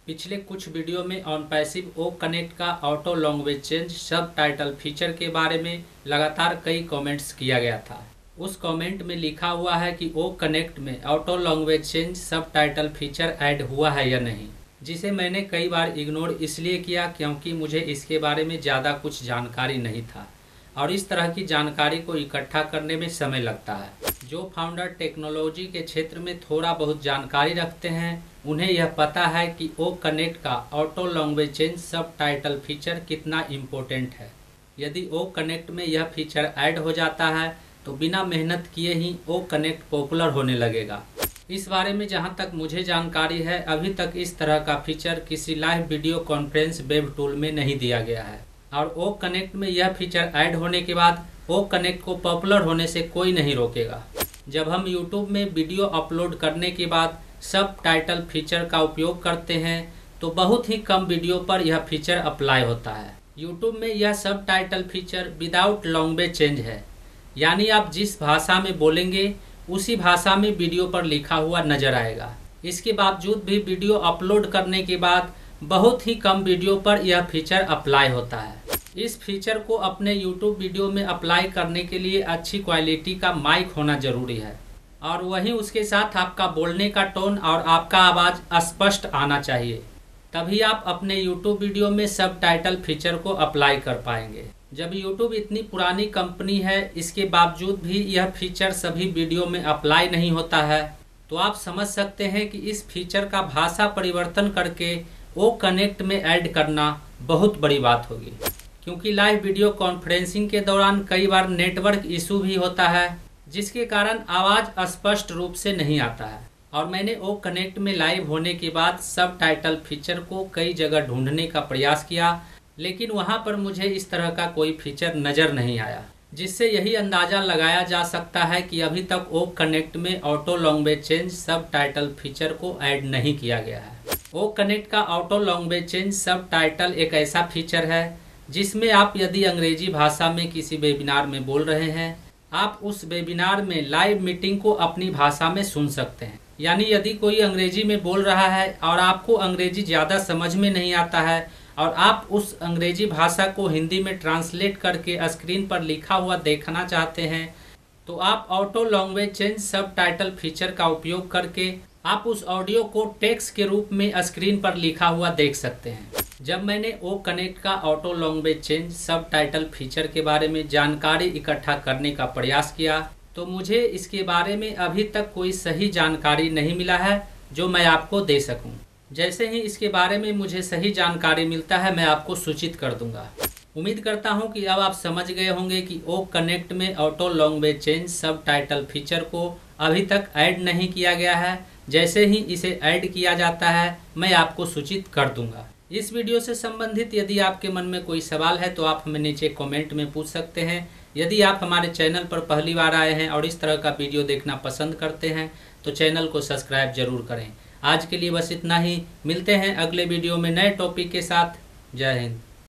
पिछले कुछ वीडियो में ऑन पैसिव ओ कनेक्ट का auto language change subtitle feature के बारे में लगातार कई कमेंट्स किया गया था। उस कमेंट में लिखा हुआ है कि ओ कनेक्ट में auto language change subtitle feature add हुआ है या नहीं, जिसे मैंने कई बार इग्नोर इसलिए किया क्योंकि मुझे इसके बारे में ज़्यादा कुछ जानकारी नहीं था और इस तरह की जानकारी को इकट्ठा करने में समय लगता है। जो फाउंडर टेक्नोलॉजी के क्षेत्र में थोड़ा बहुत जानकारी रखते हैं उन्हें यह पता है कि ओ कनेक्ट का auto language change subtitle feature कितना इम्पोर्टेंट है। यदि ओ कनेक्ट में यह फीचर ऐड हो जाता है तो बिना मेहनत किए ही ओ कनेक्ट पॉपुलर होने लगेगा। इस बारे में जहां तक मुझे जानकारी है अभी तक इस तरह का फीचर किसी live video conference web tool में नहीं दिया गया है और ओ कनेक्ट में यह फीचर ऐड होने के बाद ओ कनेक्ट को पॉपुलर होने से कोई नहीं रोकेगा। जब हम YouTube में वीडियो अपलोड करने के बाद सब टाइटल फीचर का उपयोग करते हैं तो बहुत ही कम वीडियो पर यह फीचर अप्लाई होता है। YouTube में यह subtitle feature without language change है, यानी आप जिस भाषा में बोलेंगे उसी भाषा में वीडियो पर लिखा हुआ नजर आएगा। इसके बावजूद भी वीडियो अपलोड करने के बाद बहुत ही कम वीडियो पर यह फीचर अप्लाई होता है। इस फीचर को अपने YouTube वीडियो में अप्लाई करने के लिए अच्छी क्वालिटी का माइक होना जरूरी है और वहीं उसके साथ आपका बोलने का टोन और आपका आवाज़ स्पष्ट आना चाहिए, तभी आप अपने YouTube वीडियो में सब टाइटल फीचर को अप्लाई कर पाएंगे। जब YouTube इतनी पुरानी कंपनी है इसके बावजूद भी यह फीचर सभी वीडियो में अप्लाई नहीं होता है, तो आप समझ सकते हैं कि इस फीचर का भाषा परिवर्तन करके ओ कनेक्ट में ऐड करना बहुत बड़ी बात होगी। क्योंकि लाइव वीडियो कॉन्फ्रेंसिंग के दौरान कई बार नेटवर्क इशू भी होता है जिसके कारण आवाज़ स्पष्ट रूप से नहीं आता है और मैंने ओ कनेक्ट में लाइव होने के बाद सब टाइटल फीचर को कई जगह ढूंढने का प्रयास किया, लेकिन वहां पर मुझे इस तरह का कोई फीचर नज़र नहीं आया, जिससे यही अंदाज़ा लगाया जा सकता है कि अभी तक ओ कनेक्ट में auto language change subtitle feature को ऐड नहीं किया गया है। ओ कनेक्ट का auto language change subtitle एक ऐसा फीचर है जिसमें आप यदि अंग्रेजी भाषा में किसी वेबिनार में बोल रहे हैं, आप उस वेबिनार में लाइव मीटिंग को अपनी भाषा में सुन सकते हैं। यानी यदि कोई अंग्रेजी में बोल रहा है और आपको अंग्रेजी ज़्यादा समझ में नहीं आता है और आप उस अंग्रेजी भाषा को हिंदी में ट्रांसलेट करके स्क्रीन पर लिखा हुआ देखना चाहते हैं, तो आप auto language change subtitle feature का उपयोग करके आप उस ऑडियो को टेक्स्ट के रूप में स्क्रीन पर लिखा हुआ देख सकते हैं। जब मैंने ओ कनेक्ट का auto language change subtitle feature के बारे में जानकारी इकट्ठा करने का प्रयास किया तो मुझे इसके बारे में अभी तक कोई सही जानकारी नहीं मिला है जो मैं आपको दे सकूं। जैसे ही इसके बारे में मुझे सही जानकारी मिलता है मैं आपको सूचित कर दूंगा। उम्मीद करता हूं कि अब आप समझ गए होंगे कि ओ कनेक्ट में auto language change subtitle feature को अभी तक ऐड नहीं किया गया है। जैसे ही इसे ऐड किया जाता है मैं आपको सूचित कर दूंगा। इस वीडियो से संबंधित यदि आपके मन में कोई सवाल है तो आप हमें नीचे कमेंट में पूछ सकते हैं। यदि आप हमारे चैनल पर पहली बार आए हैं और इस तरह का वीडियो देखना पसंद करते हैं तो चैनल को सब्सक्राइब जरूर करें। आज के लिए बस इतना ही, मिलते हैं अगले वीडियो में नए टॉपिक के साथ। जय हिंद।